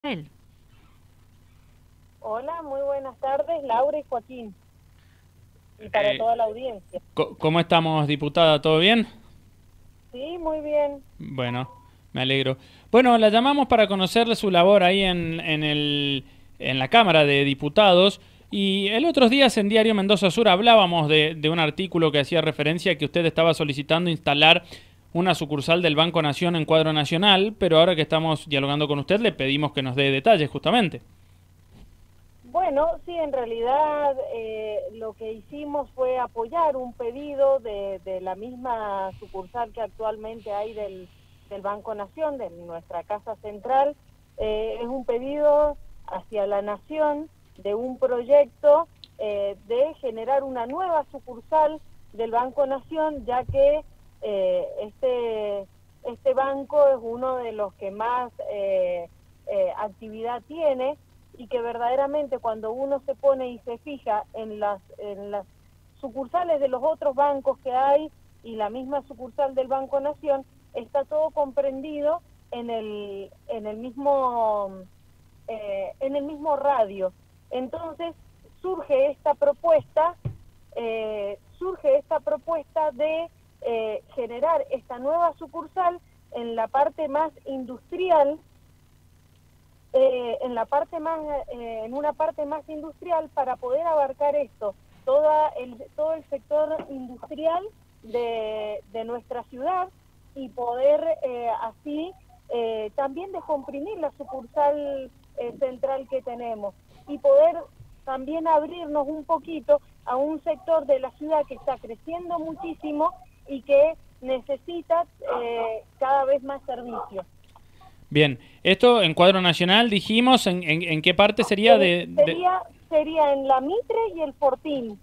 Él. Hola, muy buenas tardes, Laura y Joaquín, y para Eh, toda la audiencia. ¿Cómo estamos, diputada? ¿Todo bien? Sí, muy bien. Bueno, me alegro. Bueno, la llamamos para conocerle su labor ahí en la Cámara de Diputados. Y el otros días en Diario Mendoza Sur hablábamos de un artículo que hacía referencia a que usted estaba solicitando instalar una sucursal del Banco Nación en Cuadro Nacional, pero ahora que estamos dialogando con usted le pedimos que nos dé detalles justamente. Bueno, sí, en realidad lo que hicimos fue apoyar un pedido de la misma sucursal que actualmente hay del Banco Nación, de nuestra casa central. Es un pedido hacia la Nación de un proyecto de generar una nueva sucursal del Banco Nación, ya que este banco es uno de los que más actividad tiene y que verdaderamente cuando uno se pone y se fija en las sucursales de los otros bancos que hay y la misma sucursal del Banco Nación, está todo comprendido en el mismo radio. Entonces surge esta propuesta de generar esta nueva sucursal en la parte más industrial, en una parte más industrial, para poder abarcar esto, todo el sector industrial de nuestra ciudad, y poder así también descomprimir la sucursal central que tenemos, y poder también abrirnos un poquito a un sector de la ciudad que está creciendo muchísimo y que necesita cada vez más servicios. Bien, esto en Cuadro Nacional dijimos, ¿en qué parte sería Sería en la Mitre y el Fortín.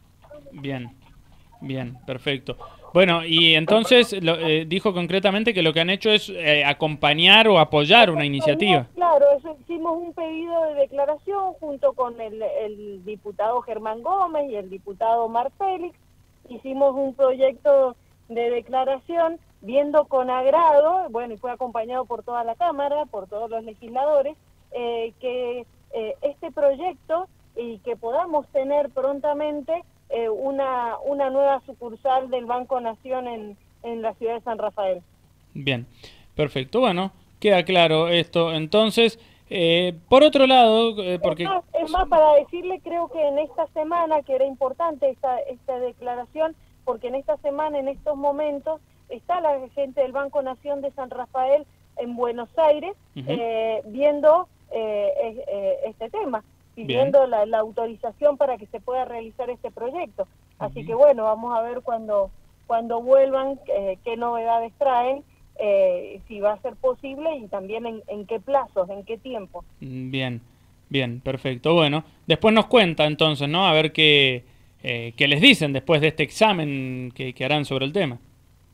Bien, bien, perfecto. Bueno, y entonces dijo concretamente que lo que han hecho es acompañar o apoyar una Acompañar, iniciativa. claro, eso, hicimos un pedido de declaración junto con el diputado Germán Gómez y el diputado Mar Félix. Hicimos un proyecto de declaración viendo con agrado, bueno, y fue acompañado por toda la Cámara, por todos los legisladores, que este proyecto, y que podamos tener prontamente una nueva sucursal del Banco Nación en la ciudad de San Rafael. Bien, perfecto. Bueno, queda claro esto. Entonces, por otro lado, porque... Es más, para decirle, creo que en esta semana, que era importante esta declaración, porque en esta semana, en estos momentos, está la gente del Banco Nación de San Rafael en Buenos Aires Ujú, viendo este tema, bien. pidiendo la autorización para que se pueda realizar este proyecto. Así que Bien. bueno, vamos a ver cuando vuelvan qué novedades traen, si va a ser posible, y también en qué plazos, en qué tiempo. Bien, bien, perfecto. Bueno, después nos cuenta entonces, ¿no? A ver qué les dicen después de este examen que harán sobre el tema.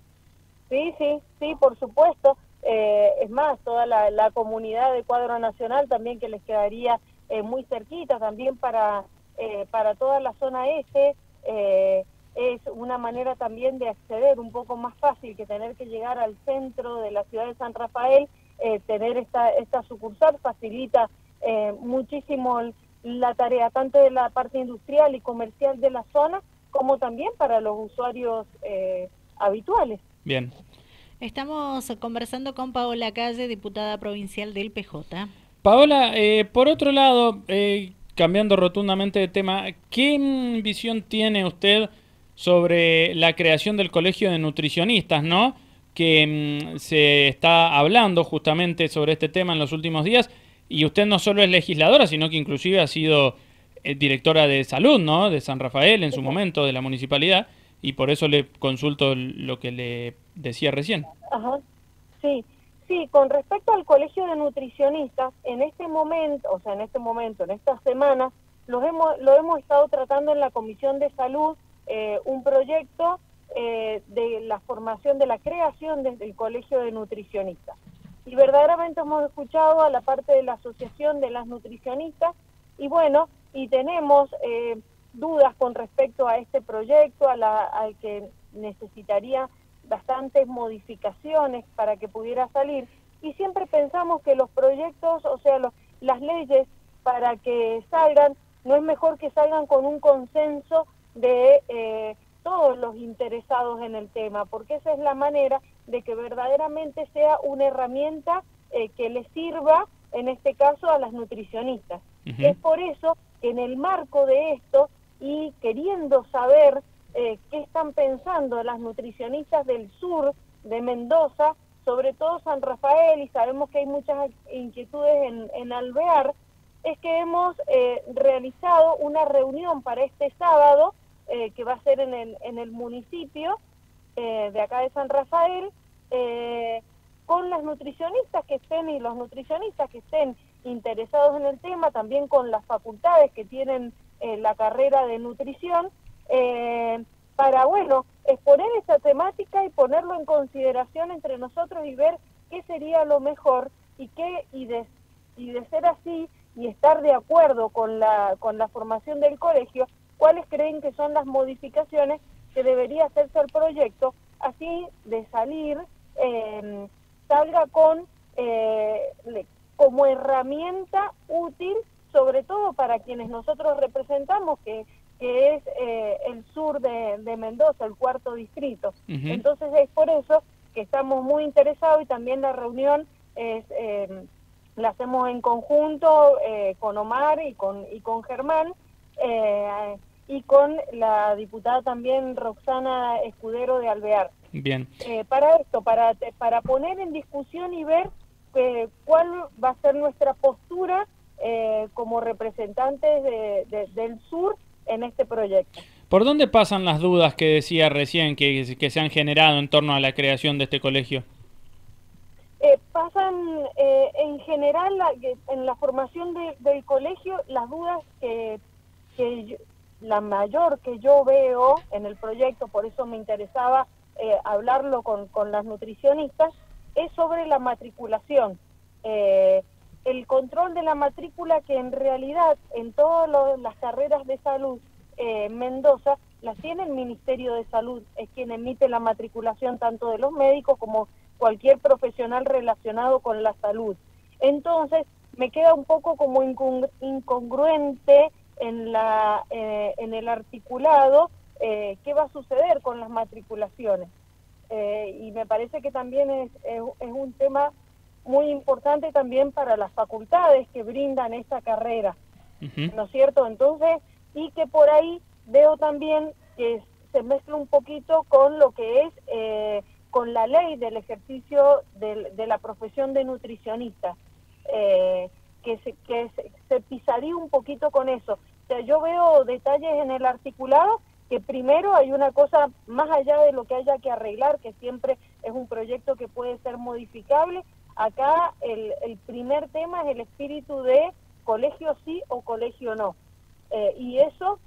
Sí, sí, sí, por supuesto. Es más, toda la comunidad de Cuadro Nacional también, que les quedaría muy cerquita, también para toda la zona este, es una manera también de acceder un poco más fácil que tener que llegar al centro de la ciudad de San Rafael. Tener esta sucursal facilita muchísimo la tarea, tanto de la parte industrial y comercial de la zona, como también para los usuarios habituales. Bien. Estamos conversando con Paola Calle, diputada provincial del PJ. Paola, por otro lado, cambiando rotundamente de tema, ¿qué visión tiene usted sobre la creación del Colegio de Nutricionistas, ¿no? Que se está hablando justamente sobre este tema en los últimos días, y usted no solo es legisladora, sino que inclusive ha sido directora de salud, ¿no? De San Rafael en su momento, de la municipalidad, y por eso le consulto lo que le decía recién. Ajá, sí, sí, con respecto al colegio de nutricionistas, en este momento, o sea, en estas semanas, lo hemos estado tratando en la Comisión de Salud, un proyecto de la formación, de la creación del colegio de nutricionistas. Y verdaderamente hemos escuchado a la parte de la Asociación de las Nutricionistas, y bueno, y tenemos dudas con respecto a este proyecto, al que necesitaría bastantes modificaciones para que pudiera salir, y siempre pensamos que los proyectos, o sea, las leyes para que salgan, no es mejor que salgan con un consenso de todos los interesados en el tema, porque esa es la manera de que verdaderamente sea una herramienta que les sirva, en este caso, a las nutricionistas. Es por eso que en el marco de esto, y queriendo saber qué están pensando las nutricionistas del sur de Mendoza, sobre todo San Rafael, y sabemos que hay muchas inquietudes en Alvear, es que hemos realizado una reunión para este sábado, que va a ser en el municipio de acá de San Rafael, con las nutricionistas que estén y los nutricionistas que estén interesados en el tema, también con las facultades que tienen la carrera de nutrición, para, bueno, exponer esta temática y ponerlo en consideración entre nosotros y ver qué sería lo mejor y de ser así y estar de acuerdo con la formación del colegio, cuáles creen que son las modificaciones que debería hacerse al proyecto, así de salir, salga con como herramienta útil, sobre todo para quienes nosotros representamos, que es el sur de Mendoza, el cuarto distrito. Entonces es por eso que estamos muy interesados, y también la reunión la hacemos en conjunto con Omar y con Germán, y con la diputada también Roxana Escudero de Alvear. Bien. Para esto, para poner en discusión y ver cuál va a ser nuestra postura como representantes del sur en este proyecto. ¿Por dónde pasan las dudas que decía recién que se han generado en torno a la creación de este colegio? Pasan en general en la formación del colegio las dudas la mayor que yo veo en el proyecto, por eso me interesaba hablarlo con las nutricionistas, es sobre la matriculación. El control de la matrícula, que en realidad en todas las carreras de salud Mendoza las tiene el Ministerio de Salud, es quien emite la matriculación tanto de los médicos como cualquier profesional relacionado con la salud. Entonces me queda un poco como incongruente en el articulado qué va a suceder con las matriculaciones. Y me parece que también es un tema muy importante también para las facultades que brindan esta carrera, ¿no es cierto? Entonces, y que por ahí veo también que se mezcla un poquito con lo que es con la ley del ejercicio de la profesión de nutricionista, que se pisaría un poquito con eso. O sea, yo veo detalles en el articulado que primero hay una cosa más allá de lo que haya que arreglar, que siempre es un proyecto que puede ser modificable. Acá el primer tema es el espíritu de colegio sí o colegio no. Y eso,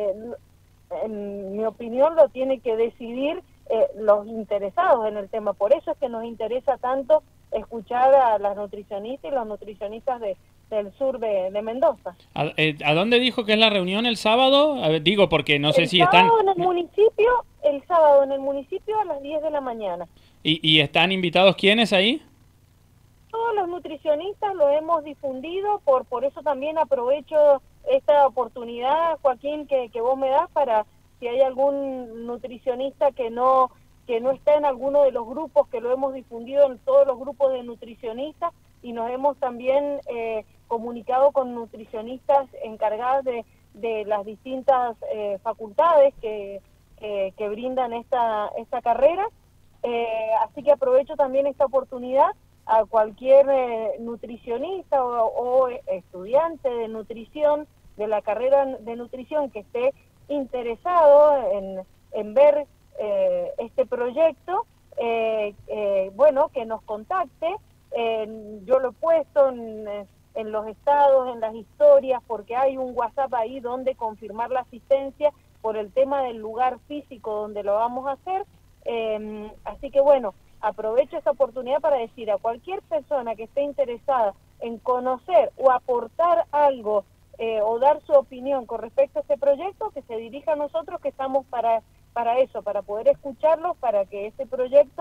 en mi opinión, lo tiene que decidir los interesados en el tema. Por eso es que nos interesa tanto escuchar a las nutricionistas y los nutricionistas del sur de Mendoza. ¿A dónde dijo que es la reunión el sábado? A ver, digo, porque no sé si están... El sábado en el municipio a las 10 de la mañana. ¿Y están invitados quiénes ahí? Todos los nutricionistas lo hemos difundido, por eso también aprovecho esta oportunidad, Joaquín, que vos me das, para si hay algún nutricionista que no está en alguno de los grupos, que lo hemos difundido en todos los grupos de nutricionistas, y nos hemos también comunicado con nutricionistas encargadas de las distintas facultades que brindan esta carrera. Así que aprovecho también esta oportunidad a cualquier nutricionista o estudiante de nutrición, de la carrera de nutrición, que esté interesado en ver este proyecto, bueno, que nos contacte. Yo lo he puesto en los estados, en las historias, porque hay un WhatsApp ahí donde confirmar la asistencia por el tema del lugar físico donde lo vamos a hacer. Así que bueno, aprovecho esta oportunidad para decir a cualquier persona que esté interesada en conocer o aportar algo o dar su opinión con respecto a este proyecto, que se dirija a nosotros, que estamos para eso, para poder escucharlos, para que este proyecto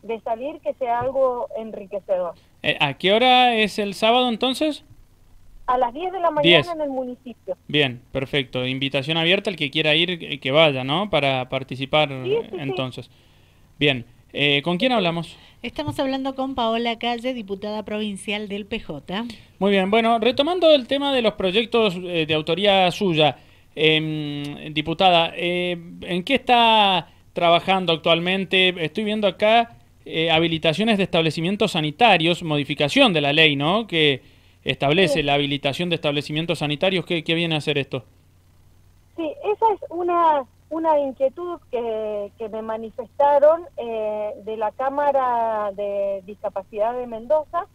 de salir, que sea algo enriquecedor. ¿A qué hora es el sábado entonces? A las 10 de la mañana 10. en el municipio. Bien, perfecto. Invitación abierta, el que quiera ir, que vaya, ¿no? Para participar Sí, sí, sí. entonces. Bien, ¿con quién hablamos? Estamos hablando con Paola Calle, diputada provincial del PJ. Muy bien, bueno, retomando el tema de los proyectos de autoría suya, diputada, ¿en qué está trabajando actualmente? Estoy viendo acá habilitaciones de establecimientos sanitarios, modificación de la ley, ¿no? Que establece Sí. la habilitación de establecimientos sanitarios. ¿Qué viene a hacer esto? Sí, esa es una inquietud que me manifestaron de la Cámara de Discapacidad de Mendoza,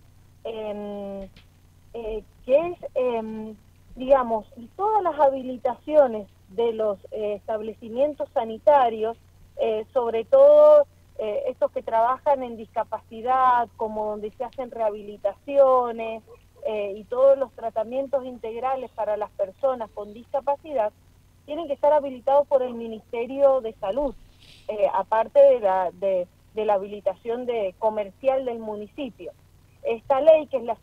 que es, digamos, todas las habilitaciones de los establecimientos sanitarios, sobre todo estos que trabajan en discapacidad, como donde se hacen rehabilitaciones y todos los tratamientos integrales para las personas con discapacidad, tienen que estar habilitados por el Ministerio de Salud, aparte de la habilitación comercial del municipio. Esta ley, que es la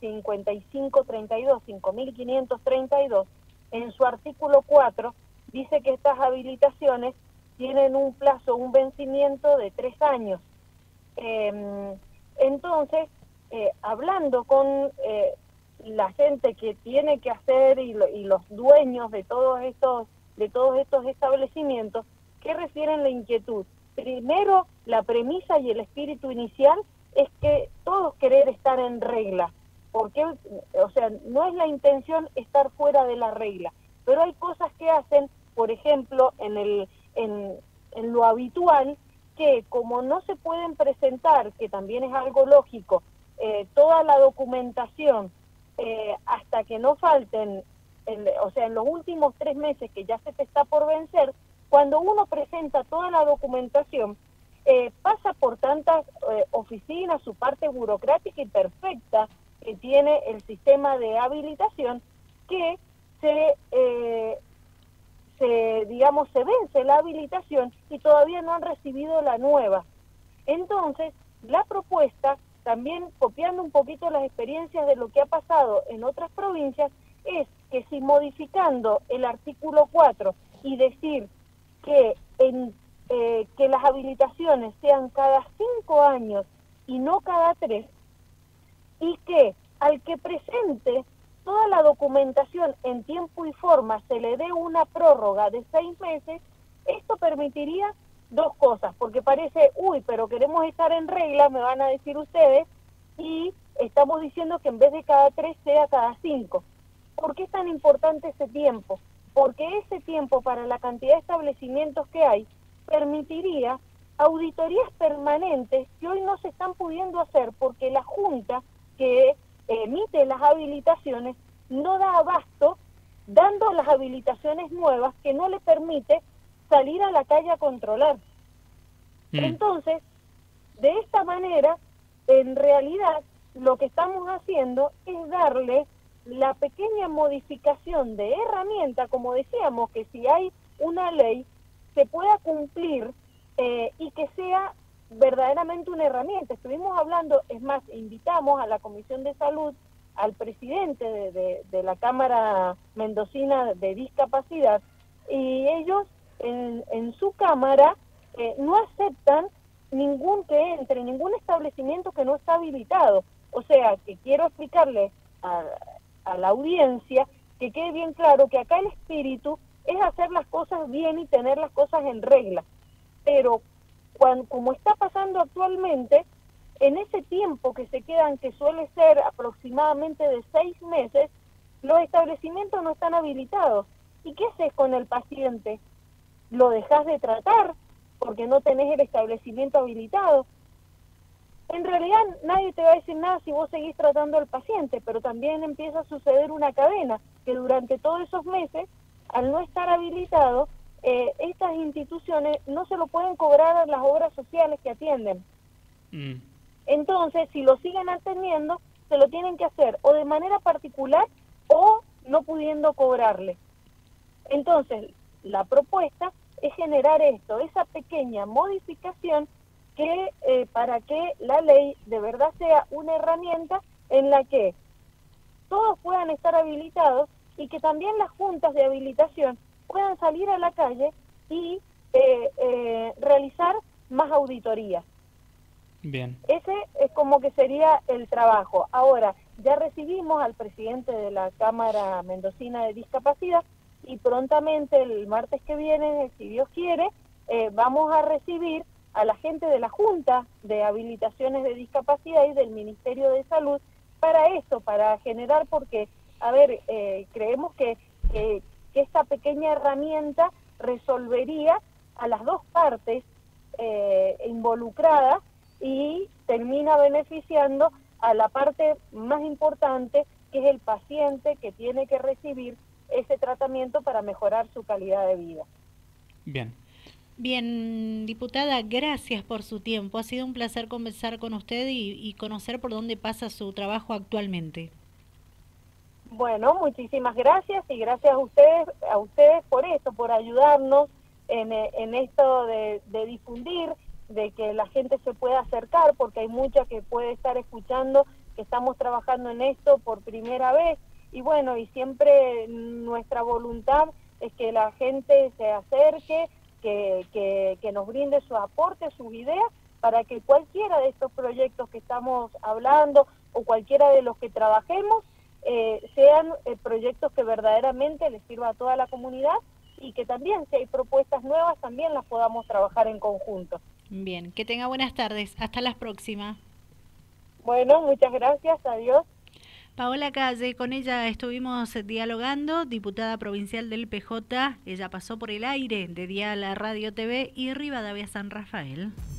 5532, en su artículo 4, dice que estas habilitaciones tienen un plazo, un vencimiento de 3 años. Entonces, hablando con la gente que tiene que hacer y los dueños de todos estos establecimientos, que refieren la inquietud. Primero, la premisa y el espíritu inicial es que todos querer estar en regla, porque, o sea, no es la intención estar fuera de la regla, pero hay cosas que hacen, por ejemplo, en lo habitual, que como no se pueden presentar, que también es algo lógico, toda la documentación hasta que no falten, o sea, en los últimos 3 meses que ya se te está por vencer, cuando uno presenta toda la documentación, pasa por tantas oficinas, su parte burocrática y perfecta que tiene el sistema de habilitación, que digamos, se vence la habilitación y todavía no han recibido la nueva. Entonces, la propuesta, también copiando un poquito las experiencias de lo que ha pasado en otras provincias, es que si modificando el artículo 4 y decir que las habilitaciones sean cada 5 años y no cada 3, y que al que presente toda la documentación en tiempo y forma se le dé una prórroga de 6 meses, esto permitiría 2 cosas, porque parece, pero queremos estar en regla, me van a decir ustedes, y estamos diciendo que en vez de cada 3 sea cada 5. ¿Por qué es tan importante ese tiempo? Porque ese tiempo, para la cantidad de establecimientos que hay, permitiría auditorías permanentes que hoy no se están pudiendo hacer porque la Junta que emite las habilitaciones no da abasto, dando las habilitaciones nuevas que no le permite salir a la calle a controlar. Entonces, de esta manera, en realidad, lo que estamos haciendo es darle la pequeña modificación de herramienta, como decíamos, que si hay una ley, se pueda cumplir y que sea verdaderamente una herramienta. Estuvimos hablando, es más, invitamos a la Comisión de Salud, al presidente de la Cámara Mendocina de Discapacidad, y ellos en su Cámara no aceptan ningún establecimiento que no está habilitado. O sea, que quiero explicarle a la audiencia que quede bien claro que acá el espíritu es hacer las cosas bien y tener las cosas en regla. Pero como está pasando actualmente, en ese tiempo que se quedan, que suele ser aproximadamente de 6 meses, los establecimientos no están habilitados. ¿Y qué haces con el paciente? ¿Lo dejas de tratar porque no tenés el establecimiento habilitado? En realidad nadie te va a decir nada si vos seguís tratando al paciente, pero también empieza a suceder una cadena, que durante todos esos meses, al no estar habilitado, estas instituciones no se lo pueden cobrar a las obras sociales que atienden. Entonces, si lo siguen atendiendo, se lo tienen que hacer o de manera particular o no pudiendo cobrarle. Entonces, la propuesta es generar esto, esa pequeña modificación para que la ley de verdad sea una herramienta en la que todos puedan estar habilitados y que también las juntas de habilitación puedan salir a la calle y realizar más auditorías. Bien. Ese es como que sería el trabajo. Ahora, ya recibimos al presidente de la Cámara Mendocina de Discapacidad y prontamente el martes que viene, si Dios quiere, vamos a recibir a la gente de la Junta de Habilitaciones de Discapacidad y del Ministerio de Salud para eso, para generar, porque, a ver, creemos que esta pequeña herramienta resolvería a las dos partes involucradas y termina beneficiando a la parte más importante, que es el paciente que tiene que recibir ese tratamiento para mejorar su calidad de vida. Bien. Bien, diputada, gracias por su tiempo. Ha sido un placer conversar con usted y conocer por dónde pasa su trabajo actualmente. Bueno, muchísimas gracias y gracias a ustedes por esto, por ayudarnos en esto de difundir, de que la gente se pueda acercar, porque hay mucha que puede estar escuchando que estamos trabajando en esto por primera vez, y bueno, y siempre nuestra voluntad es que la gente se acerque, que nos brinde su aporte, sus ideas, para que cualquiera de estos proyectos que estamos hablando o cualquiera de los que trabajemos sean proyectos que verdaderamente les sirva a toda la comunidad y que también, si hay propuestas nuevas, también las podamos trabajar en conjunto. Bien, que tenga buenas tardes. Hasta la próxima. Bueno, muchas gracias. Adiós. Paola Calle, con ella estuvimos dialogando, diputada provincial del PJ. Ella pasó por el aire de Dial Radio TV y Rivadavia San Rafael.